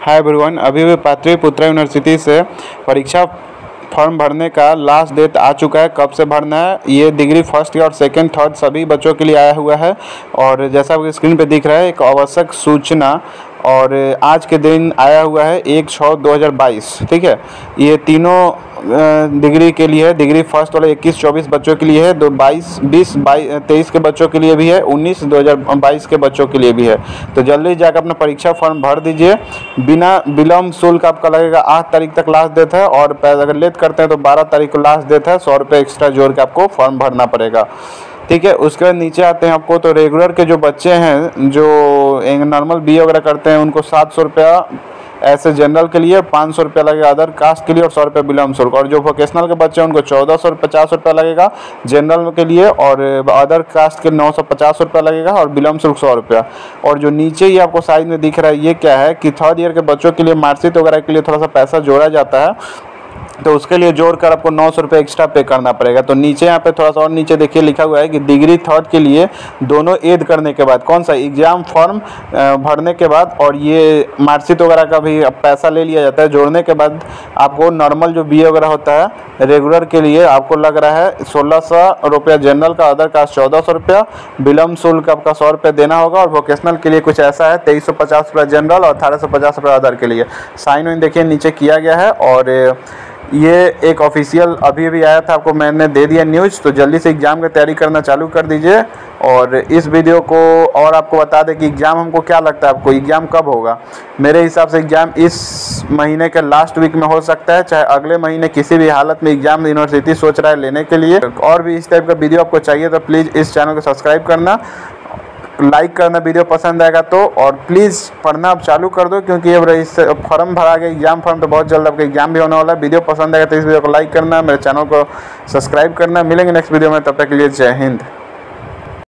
Hi everyone, अभी भी Pataliputra university से परीक्षा फॉर्म भरने का लास्ट डेट आ चुका है। कब से भरना है, ये डिग्री फर्स्ट ईयर और सेकंड थर्ड सभी बच्चों के लिए आया हुआ है। और जैसा आपको स्क्रीन पे दिख रहा है, एक आवश्यक सूचना और आज के दिन आया हुआ है 1/6/2022। ठीक है, ये तीनों डिग्री के लिए है। डिग्री फर्स्ट वाले 21-24 बच्चों के लिए है, 23 के बच्चों के लिए भी है, 19-2022 के बच्चों के लिए भी है। तो जल्दी जाकर अपना परीक्षा फॉर्म भर दीजिए। बिना विलम्ब शुल्क आपका लगेगा। 8 तारीख तक लास्ट डेट है और अगर लेट करते हैं तो 12 तारीख को लास्ट डेट है। 100 रुपये एक्स्ट्रा जोड़ के आपको फॉर्म भरना पड़ेगा। ठीक है, उसके बाद नीचे आते हैं आपको तो रेगुलर के जो बच्चे हैं जो नॉर्मल BA वगैरह करते हैं उनको 700 रुपया, ऐसे जनरल के लिए 500 रुपया लगेगा, अदर कास्ट के लिए और 100 रुपया विलम्ब शुल्क। और जो वोकेशनल के बच्चे हैं उनको 1450 रुपया लगेगा जनरल के लिए, और अदर कास्ट के 950 रुपया लगेगा और विलम्ब शुल्क 100 रुपया। और जो नीचे ही आपको साइड में दिख रहा है ये क्या है कि थर्ड ईयर के बच्चों के लिए मार्कशीट वगैरह के लिए थोड़ा सा पैसा जोड़ा जाता है, तो उसके लिए जोड़कर आपको 900 रुपये एक्स्ट्रा पे करना पड़ेगा। तो नीचे यहाँ पे थोड़ा सा और नीचे देखिए लिखा हुआ है कि डिग्री थर्ड के लिए दोनों ऐड करने के बाद कौन सा एग्ज़ाम फॉर्म भरने के बाद और ये मार्कशीट वगैरह का भी पैसा ले लिया जाता है। जोड़ने के बाद आपको नॉर्मल जो BA वगैरह होता है रेगुलर के लिए आपको लग रहा है 1600 रुपया जनरल का, अदर कास्ट 1400 रुपया, विलम्ब शुल्क आपका 100 रुपया देना होगा। और वोकेशनल के लिए कुछ ऐसा है 2350 रुपया जनरल और 1850 रुपया अदर के लिए। साइन वाइन देखिए नीचे किया गया है। और ये एक ऑफिशियल अभी आया था, आपको मैंने दे दिया न्यूज़। तो जल्दी से एग्ज़ाम की तैयारी करना चालू कर दीजिए। और इस वीडियो को और आपको बता दें कि एग्ज़ाम हमको क्या लगता है, आपको एग्ज़ाम कब होगा। मेरे हिसाब से एग्ज़ाम इस महीने के लास्ट वीक में हो सकता है, चाहे अगले महीने किसी भी हालत में एग्ज़ाम यूनिवर्सिटी सोच रहा है लेने के लिए। और भी इस टाइप का वीडियो आपको चाहिए तो प्लीज़ इस चैनल को सब्सक्राइब करना, लाइक करना वीडियो पसंद आएगा तो, और प्लीज़ पढ़ना आप चालू कर दो क्योंकि अब इस फॉर्म भरा गया एग्जाम फॉर्म, तो बहुत जल्द आपका एग्जाम भी होने वाला है। वीडियो पसंद आएगा तो इस वीडियो को लाइक करना, मेरे चैनल को सब्सक्राइब करना। मिलेंगे नेक्स्ट वीडियो में, तब तक के लिए जय हिंद।